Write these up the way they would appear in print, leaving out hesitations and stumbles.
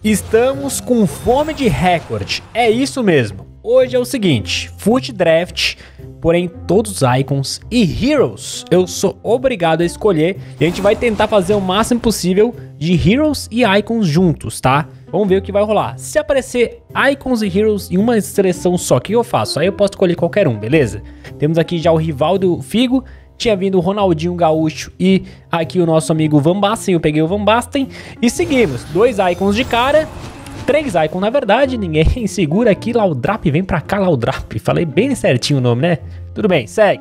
Estamos com fome de recorde, é isso mesmo. Hoje é o seguinte, FUT Draft, porém todos os Icons e Heroes eu sou obrigado a escolher e a gente vai tentar fazer o máximo possível de Heroes e Icons juntos, tá? Vamos ver o que vai rolar. Se aparecer Icons e Heroes em uma seleção só, o que eu faço? Aí eu posso escolher qualquer um, beleza? Temos aqui já o Rivaldo Figo, tinha vindo o Ronaldinho Gaúcho e aqui o nosso amigo Van Basten, eu peguei o Van Basten e seguimos. 2 Icons de cara, 3 Icons na verdade, ninguém segura aqui, Laudrap, vem pra cá Laudrap, falei bem certinho o nome, né? Tudo bem, segue.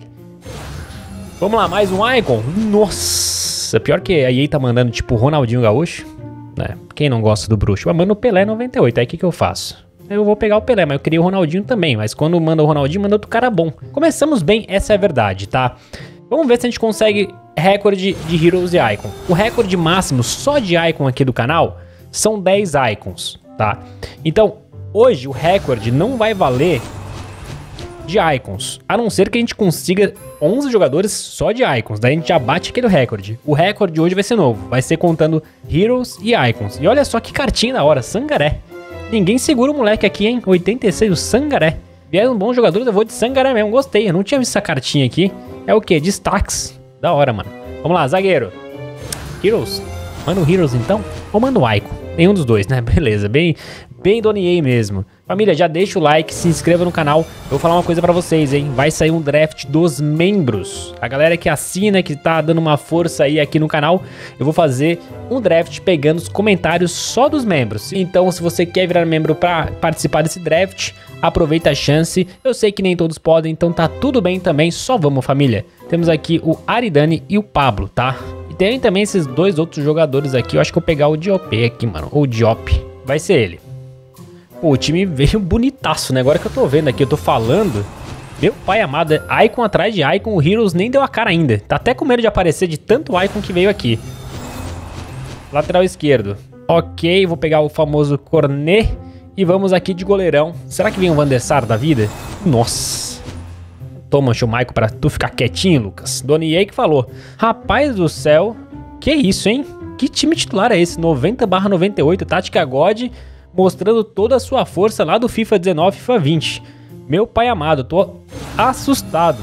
Vamos lá, mais um Icon, nossa, pior que a EA tá mandando tipo Ronaldinho Gaúcho, né? Quem não gosta do bruxo, mas manda o Pelé 98, aí o que eu faço? Eu vou pegar o Pelé, mas eu queria o Ronaldinho também, mas quando manda o Ronaldinho, manda outro cara bom. Começamos bem, essa é a verdade, tá? Vamos ver se a gente consegue recorde de Heroes e Icon. O recorde máximo só de Icon aqui do canal são 10 Icons, tá? Então, hoje o recorde não vai valer de Icons, a não ser que a gente consiga 11 jogadores só de Icons, daí a gente já bate aquele recorde. O recorde hoje vai ser novo, vai ser contando Heroes e Icons. E olha só que cartinha da hora, Sangaré. Ninguém segura o moleque aqui, hein? 86, o Sangaré. Vieram bons jogadores, eu vou de Sangaré mesmo, gostei. Eu não tinha visto essa cartinha aqui. É o quê? Destaques. Da hora, mano. Vamos lá, zagueiro. Heroes. Manda o Heroes então? Ou manda o Icon? Nenhum dos dois, né? Beleza, bem Dona EA mesmo. Família, já deixa o like, se inscreva no canal. Eu vou falar uma coisa pra vocês, hein? Vai sair um draft dos membros. A galera que assina, que tá dando uma força aí aqui no canal, eu vou fazer um draft pegando os comentários só dos membros. Então, se você quer virar membro pra participar desse draft, aproveita a chance. Eu sei que nem todos podem, então tá tudo bem também. Só vamos, família. Temos aqui o Aridane e o Pablo, tá? E tem também esses 2 outros jogadores aqui. Eu acho que eu vou pegar o Diop aqui, mano. Ou o Diop. Vai ser ele. Pô, o time veio bonitaço, né? Agora que eu tô vendo aqui, eu tô falando. Meu pai amado, Icon atrás de Icon, o Heroes nem deu a cara ainda. Tá até com medo de aparecer de tanto Icon que veio aqui. Lateral esquerdo. Ok, vou pegar o famoso Cornet. E vamos aqui de goleirão. Será que vem um Van der Sar da vida? Nossa. Toma, Schumaico, pra tu ficar quietinho, Lucas. Dona EA que falou. Rapaz do céu. Que isso, hein? Que time titular é esse? 90/98, Tática God. Mostrando toda a sua força lá do FIFA 19, FIFA 20. Meu pai amado, tô assustado.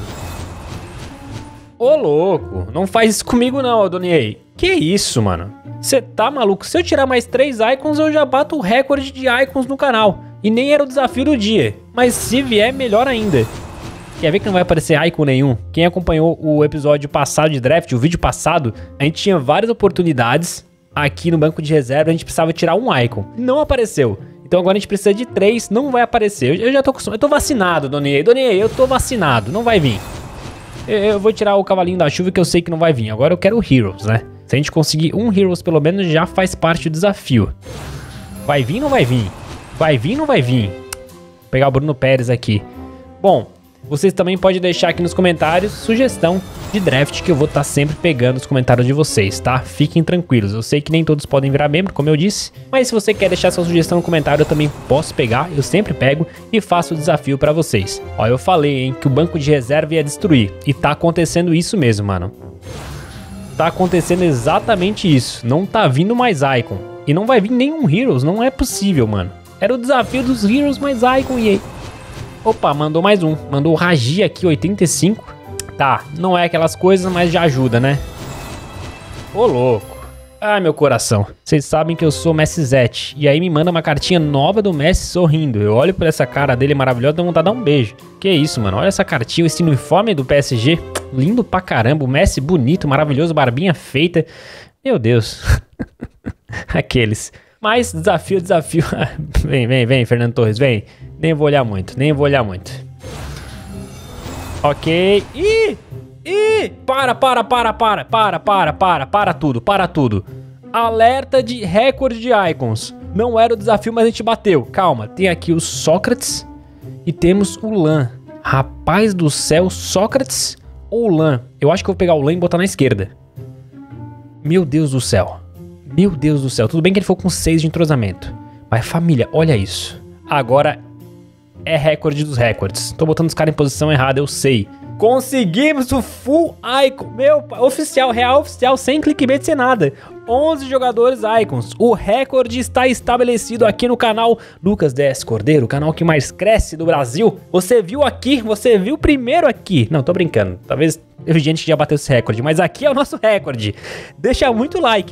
Ô louco, não faz isso comigo não, Dona EA. Que isso, mano? Você tá maluco? Se eu tirar mais 3 Icons, eu já bato o recorde de Icons no canal. E nem era o desafio do dia. Mas se vier, melhor ainda. Quer ver que não vai aparecer Icon nenhum? Quem acompanhou o episódio passado de draft, o vídeo passado, a gente tinha várias oportunidades. Aqui no banco de reserva a gente precisava tirar um Icon. Não apareceu. Então agora a gente precisa de 3, não vai aparecer. Eu já tô acostumado. Eu tô vacinado, Dona EA. Dona EA, eu tô vacinado. Não vai vir. Eu vou tirar o cavalinho da chuva que eu sei que não vai vir. Agora eu quero o Heroes, né? Se a gente conseguir um Heroes pelo menos já faz parte do desafio. Vai vir ou não vai vir? Vai vir ou não vai vir? Vou pegar o Bruno Pérez aqui. Bom, vocês também podem deixar aqui nos comentários sugestão de draft que eu vou estar sempre pegando os comentários de vocês, tá? Fiquem tranquilos, eu sei que nem todos podem virar membro, como eu disse, mas se você quer deixar sua sugestão no comentário, eu também posso pegar, eu sempre pego e faço o desafio pra vocês. Ó, eu falei, hein, que o banco de reserva ia destruir, e tá acontecendo isso mesmo, mano. Tá acontecendo exatamente isso, não tá vindo mais Icon, e não vai vir nenhum Heroes, não é possível, mano. Era o desafio dos Heroes mais Icon e aí... Opa, mandou mais um. Mandou o Raji aqui, 85. Tá, não é aquelas coisas, mas já ajuda, né? Ô, louco. Ai, meu coração. Vocês sabem que eu sou Messi Zete. E aí me manda uma cartinha nova do Messi sorrindo. Eu olho por essa cara dele maravilhosa e dou vontade de dar um beijo. Que isso, mano. Olha essa cartinha, esse uniforme do PSG. Lindo pra caramba. O Messi bonito, maravilhoso, barbinha feita. Meu Deus. Aqueles... Mas desafio. Vem, Fernando Torres, vem. Nem vou olhar muito. Ok. Para tudo. Alerta de recorde de Icons. Não era o desafio, mas a gente bateu. Calma, tem aqui o Sócrates e temos o Lan. Rapaz do céu, Sócrates ou Lan? Eu acho que eu vou pegar o Lan e botar na esquerda. Meu Deus do céu. Tudo bem que ele foi com 6 de entrosamento. Mas família, olha isso. Agora é recorde dos recordes. Tô botando os caras em posição errada, eu sei. Conseguimos o Full Icon. Meu, oficial, real oficial, sem clickbait, sem nada. 11 jogadores Icons. O recorde está estabelecido aqui no canal Lucas DS Cordeiro, o canal que mais cresce do Brasil. Você viu aqui, você viu primeiro aqui. Não, tô brincando. Talvez gente já bateu esse recorde, mas aqui é o nosso recorde. Deixa muito like.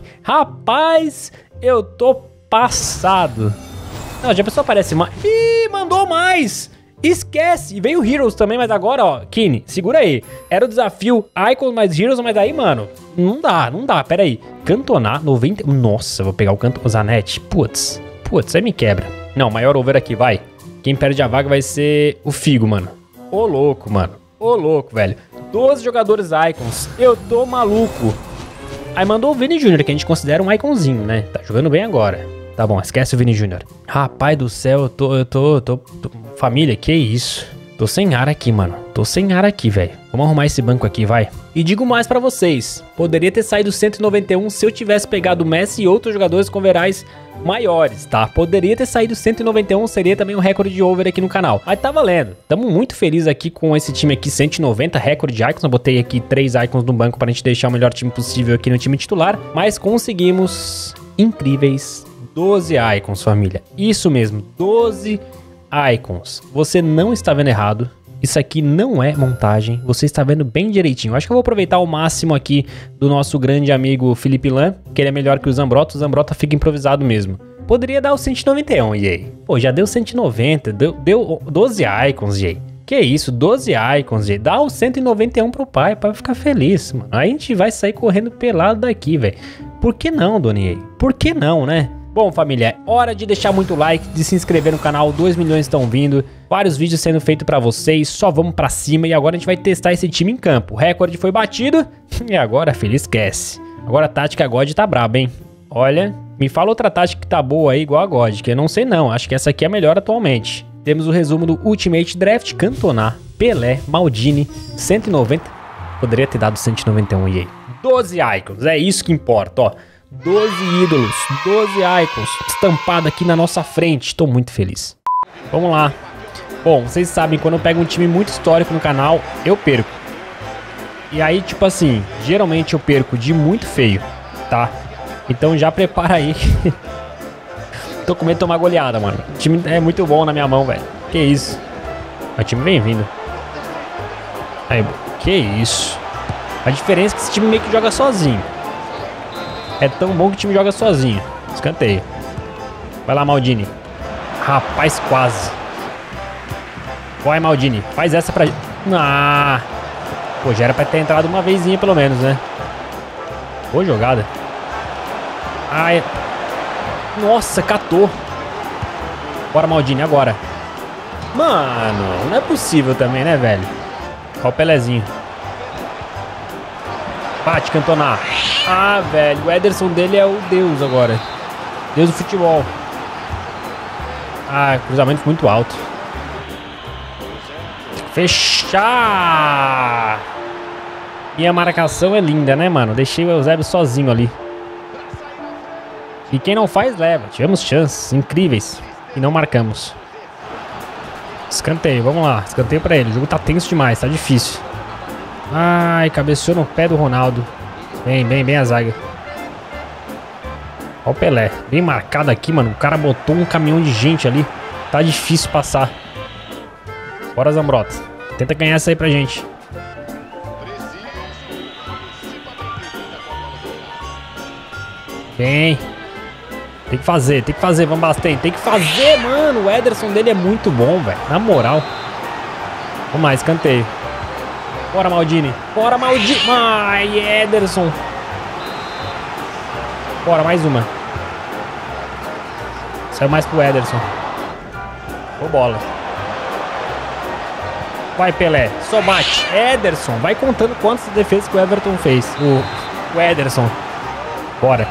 Rapaz, eu tô passado. Não, já a pessoa aparece mais. Ih, mandou mais. Esquece, e veio Heroes também, mas agora, ó, Kine, segura aí. Era o desafio Icons mais Heroes, mas aí, mano, não dá, pera aí. Cantonar, 90... Nossa, vou pegar o o Zanetti. Putz, aí me quebra. Não, maior over aqui, vai. Quem perde a vaga vai ser o Figo, mano. Ô louco, mano. Ô louco, velho. 12 jogadores Icons. Eu tô maluco. Aí mandou o Vini Jr., que a gente considera um Iconzinho, né? Tá jogando bem agora. Tá bom, esquece o Vini Jr. Rapaz do céu, eu tô... Família, que isso? Tô sem ar aqui, mano. Tô sem ar aqui, velho. Vamos arrumar esse banco aqui, vai. E digo mais pra vocês. Poderia ter saído 191 se eu tivesse pegado o Messi e outros jogadores com verais maiores, tá? Poderia ter saído 191, seria também um recorde de over aqui no canal. Mas tá valendo. Tamo muito felizes aqui com esse time aqui, 190, recorde de Icons. Eu botei aqui 3 Icons no banco pra gente deixar o melhor time possível aqui no time titular. Mas conseguimos incríveis 12 Icons, família. Isso mesmo, 12 Icons. Você não está vendo errado. Isso aqui não é montagem. Você está vendo bem direitinho. Acho que eu vou aproveitar o máximo aqui do nosso grande amigo Felipe Lan, que ele é melhor que o Zambrotta. O Zambrotta fica improvisado mesmo. Poderia dar o 191, e aí? Pô, já deu 190. Deu 12 Icons, e aí? Que isso, 12 Icons, e aí? Dá o 191 pro pai, pra ficar feliz, mano. Aí a gente vai sair correndo pelado daqui, velho. Por que não, Doni? Por que não, né? Bom, família, é hora de deixar muito like, de se inscrever no canal, 2 milhões estão vindo, vários vídeos sendo feitos pra vocês, só vamos pra cima e agora a gente vai testar esse time em campo. O recorde foi batido e agora, filho, esquece. Agora a tática God tá braba, hein? Olha, me fala outra tática que tá boa aí, igual a God, que eu não sei não, acho que essa aqui é a melhor atualmente. Temos o resumo do Ultimate Draft, Cantona, Pelé, Maldini, 190, poderia ter dado 191 e aí. 12 Icons, é isso que importa, ó. 12 ídolos, 12 Icons estampado aqui na nossa frente. Tô muito feliz. Vamos lá. Bom, vocês sabem, quando eu pego um time muito histórico no canal, eu perco. E aí, tipo assim, geralmente eu perco de muito feio, tá? Então já prepara aí. Tô com medo de tomar goleada, mano. O time é muito bom na minha mão, velho. Que isso. O time vem vindo. Aí, que isso. A diferença é que esse time meio que joga sozinho. É tão bom que o time joga sozinho. Escanteio. Vai lá, Maldini. Rapaz, quase. Vai, Maldini. Faz essa pra... Ah. Pô, já era pra ter entrado uma vezinha pelo menos, né? Boa jogada. Ai. Nossa, catou. Bora, Maldini, agora. Mano, não é possível também, né, velho? Olha o Pelezinho. Bate, Cantona. Ah, velho, o Ederson dele é o Deus agora. Deus do futebol. Ah, cruzamento muito alto. Fechar! Minha marcação é linda, né, mano? Deixei o Eusébio sozinho ali. E quem não faz, leva. Tivemos chances incríveis e não marcamos. Escanteio, vamos lá. Escanteio pra ele. O jogo tá tenso demais, tá difícil. Ai, cabeceou no pé do Ronaldo. Bem a zaga. Olha o Pelé. Bem marcado aqui, mano. O cara botou um caminhão de gente ali. Tá difícil passar. Bora, Zambrotta. Tenta ganhar essa aí pra gente. Bem. Tem que fazer. Vamos bastante. Tem que fazer, mano. O Ederson dele é muito bom, velho. Na moral. Vamos lá, escanteio. Bora, Maldini. Bora, Maldini. Ai, Ederson. Bora, mais uma. Saiu mais pro Ederson. Ô, bola. Vai, Pelé. Só bate. Ederson. Vai contando quantas defesas que o Everton fez. O Ederson. Bora.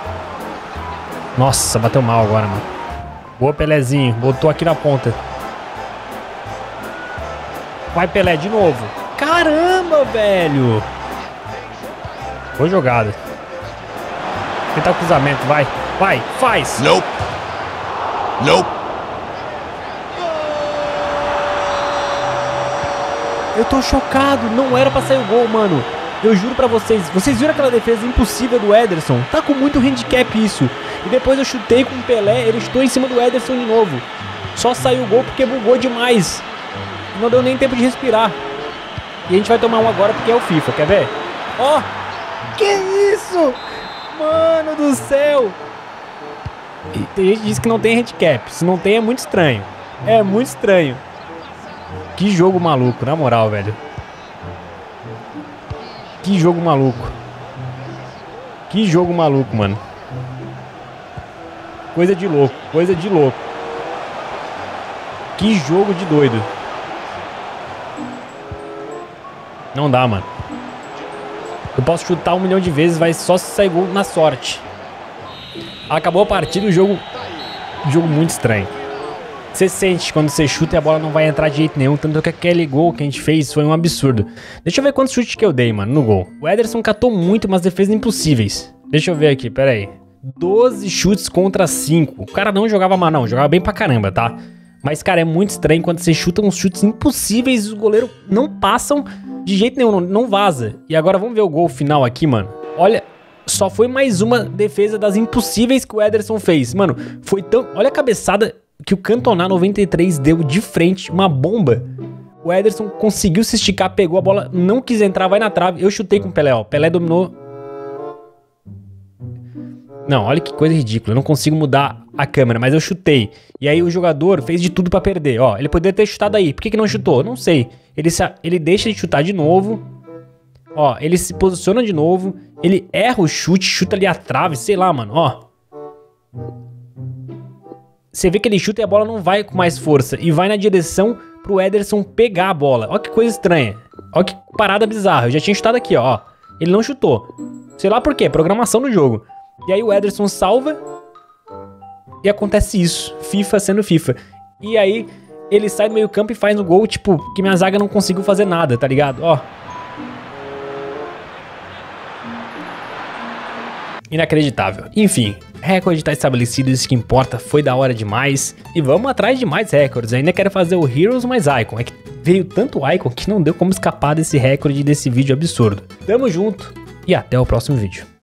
Nossa, bateu mal agora, mano. Boa, Pelézinho. Botou aqui na ponta. Vai, Pelé, de novo. Caramba, velho. Boa jogada. Tentar o cruzamento, vai. Vai, faz. Nope. Eu tô chocado. Não era pra sair o gol, mano. Eu juro pra vocês. Vocês viram aquela defesa impossível do Ederson? Tá com muito handicap isso. E depois eu chutei com o Pelé. Ele chutou em cima do Ederson de novo. Só saiu o gol porque bugou demais. Não deu nem tempo de respirar. E a gente vai tomar um agora porque é o FIFA. Quer ver? Ó. Que isso? Mano do céu. E tem gente que diz que não tem handicap. Se não tem é muito estranho. É muito estranho. Que jogo maluco, na moral, velho. Que jogo maluco. Que jogo maluco, mano. Coisa de louco, coisa de louco. Que jogo de doido. Não dá, mano. Eu posso chutar 1 milhão de vezes, vai só se sair gol na sorte. Acabou a partida, o jogo muito estranho. Você sente quando você chuta e a bola não vai entrar de jeito nenhum. Tanto que aquele gol que a gente fez foi um absurdo. Deixa eu ver quantos chutes que eu dei, mano, no gol. O Ederson catou muito, mas defesas impossíveis. Deixa eu ver aqui, pera aí. 12 chutes contra 5. O cara não jogava mal, não. Jogava bem pra caramba, tá? Mas, cara, é muito estranho quando você chuta uns chutes impossíveis e os goleiros não passam de jeito nenhum, não vaza. E agora vamos ver o gol final aqui, mano. Olha, só foi mais uma defesa das impossíveis que o Ederson fez. Mano, foi tão... Olha a cabeçada que o Cantona 93 deu de frente, uma bomba. O Ederson conseguiu se esticar, pegou a bola, não quis entrar, vai na trave. Eu chutei com o Pelé, ó. Pelé dominou. Não, olha que coisa ridícula. Eu não consigo mudar a câmera, mas eu chutei. E aí o jogador fez de tudo pra perder, ó. Ele poderia ter chutado aí. Por que não chutou? Não sei. Ele deixa de chutar de novo. Ó, ele se posiciona de novo. Ele erra o chute, chuta ali a trave, sei lá, mano, ó. Você vê que ele chuta e a bola não vai com mais força. E vai na direção pro Ederson pegar a bola. Ó que coisa estranha. Ó que parada bizarra. Eu já tinha chutado aqui, ó. Ele não chutou. Sei lá por quê. Programação do jogo. E aí o Ederson salva. E acontece isso. FIFA sendo FIFA. E aí ele sai do meio campo e faz no gol, tipo, que minha zaga não conseguiu fazer nada, tá ligado? Ó. Inacreditável. Enfim, recorde tá estabelecido, isso que importa, foi da hora demais. E vamos atrás de mais recordes. Ainda quero fazer o Heroes mais Icon. É que veio tanto Icon que não deu como escapar desse recorde desse vídeo absurdo. Tamo junto e até o próximo vídeo.